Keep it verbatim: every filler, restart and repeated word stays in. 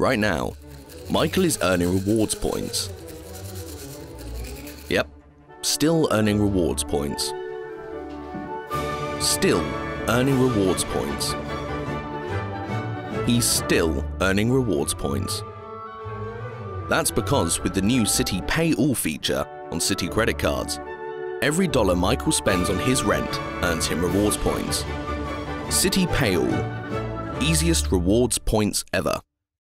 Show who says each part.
Speaker 1: Right now, Michael is earning rewards points. Yep, still earning rewards points. Still earning rewards points. He's still earning rewards points. That's because with the new Citi PayAll feature on Citi Credit Cards, every dollar Michael spends on his rent earns him rewards points. Citi PayAll, easiest rewards points ever.